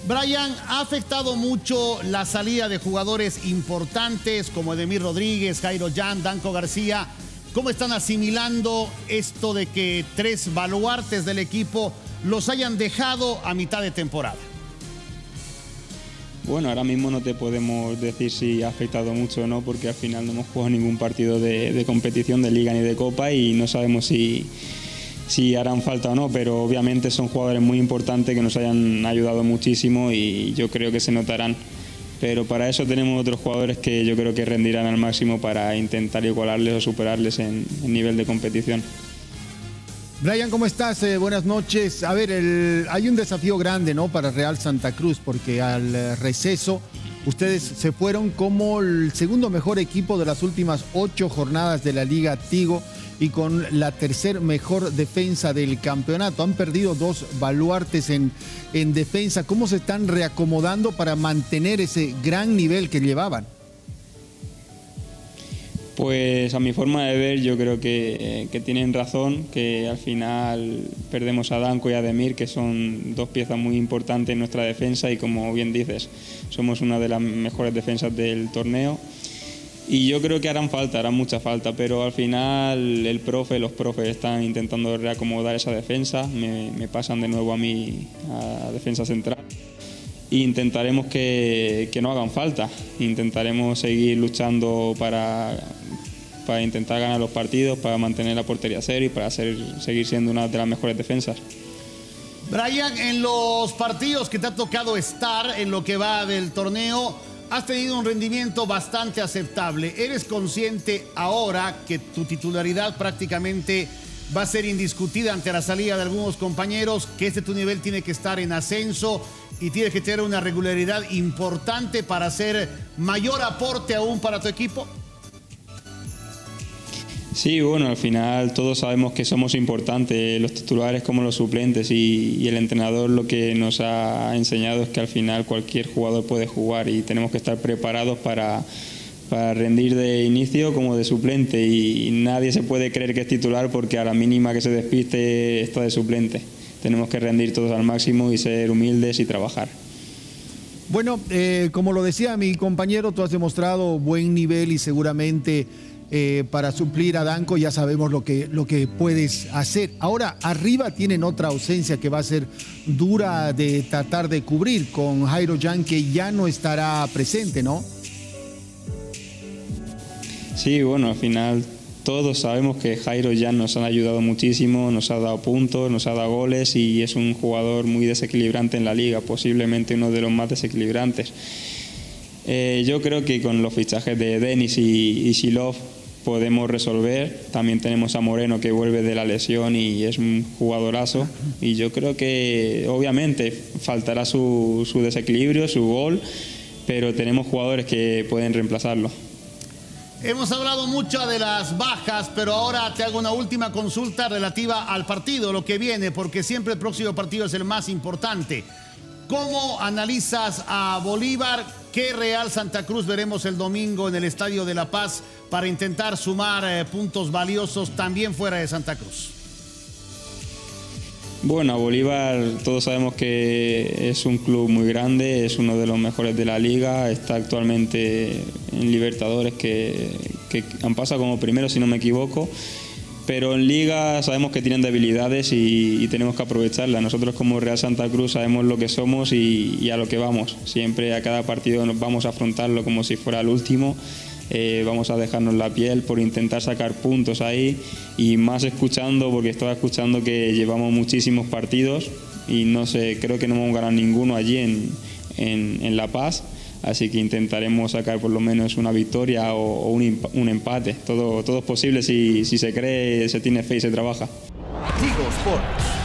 Brian, ha afectado mucho la salida de jugadores importantes como Edemir Rodríguez, Jairo Jan, Danco García. ¿Cómo están asimilando esto de que tres baluartes del equipo los hayan dejado a mitad de temporada? Bueno, ahora mismo no te podemos decir si ha afectado mucho o no, porque al final no hemos jugado ningún partido de competición, de liga ni de copa, y no sabemos si harán falta o no, pero obviamente son jugadores muy importantes que nos hayan ayudado muchísimo y yo creo que se notarán. Pero para eso tenemos otros jugadores que yo creo que rendirán al máximo para intentar igualarles o superarles en nivel de competición. Brian, ¿cómo estás? Buenas noches. A ver, hay un desafío grande, ¿no?, para Real Santa Cruz, porque al receso ustedes se fueron como el segundo mejor equipo de las últimas 8 jornadas de la Liga Tigo y con la tercer mejor defensa del campeonato. Han perdido 2 baluartes en defensa. ¿Cómo se están reacomodando para mantener ese gran nivel que llevaban? Pues a mi forma de ver yo creo que tienen razón, que al final perdemos a Danco y a Edemir, que son 2 piezas muy importantes en nuestra defensa y, como bien dices, somos una de las mejores defensas del torneo. Y yo creo que harán mucha falta, pero al final los profes están intentando reacomodar esa defensa, me pasan de nuevo a mí a defensa central. E intentaremos que no hagan falta, intentaremos seguir luchando para intentar ganar los partidos, para mantener la portería cero y para seguir siendo una de las mejores defensas. Brian, en los partidos que te ha tocado estar en lo que va del torneo, has tenido un rendimiento bastante aceptable. ¿Eres consciente ahora que tu titularidad prácticamente va a ser indiscutida ante la salida de algunos compañeros, que tu nivel tiene que estar en ascenso y tienes que tener una regularidad importante para hacer mayor aporte aún para tu equipo? Sí, bueno, al final todos sabemos que somos importantes, los titulares como los suplentes, y el entrenador lo que nos ha enseñado es que al final cualquier jugador puede jugar y tenemos que estar preparados para rendir de inicio como de suplente, y nadie se puede creer que es titular porque a la mínima que se despiste está de suplente. Tenemos que rendir todos al máximo y ser humildes y trabajar. Bueno, como lo decía mi compañero, tú has demostrado buen nivel y seguramente para suplir a Danco ya sabemos lo que puedes hacer. Ahora, arriba tienen otra ausencia que va a ser dura de tratar de cubrir, con Jairo Jan, que ya no estará presente, ¿no? Sí, bueno, al final todos sabemos que Jairo Jan nos ha ayudado muchísimo, nos ha dado puntos, nos ha dado goles y es un jugador muy desequilibrante en la liga, posiblemente uno de los más desequilibrantes. Yo creo que con los fichajes de Denis y Silov podemos resolver. También tenemos a Moreno, que vuelve de la lesión y es un jugadorazo, y yo creo que obviamente faltará su desequilibrio, su gol, pero tenemos jugadores que pueden reemplazarlo. Hemos hablado mucho de las bajas, pero ahora te hago una última consulta relativa al partido, lo que viene, porque siempre el próximo partido es el más importante. ¿Cómo analizas a Bolívar? ¿Qué Real Santa Cruz veremos el domingo en el Estadio de La Paz para intentar sumar puntos valiosos también fuera de Santa Cruz? Bueno, a Bolívar todos sabemos que es un club muy grande, es uno de los mejores de la liga, está actualmente en Libertadores, que han pasado como primero si no me equivoco, pero en liga sabemos que tienen debilidades y tenemos que aprovecharlas. Nosotros como Real Santa Cruz sabemos lo que somos y a lo que vamos. Siempre a cada partido nos vamos a afrontarlo como si fuera el último. Vamos a dejarnos la piel por intentar sacar puntos ahí, y más escuchando, porque estaba escuchando que llevamos muchísimos partidos y no sé, creo que no hemos ganado ninguno allí en La Paz, así que intentaremos sacar por lo menos una victoria o un empate. Todo es posible si se cree, se tiene fe y se trabaja. Tigo Sports.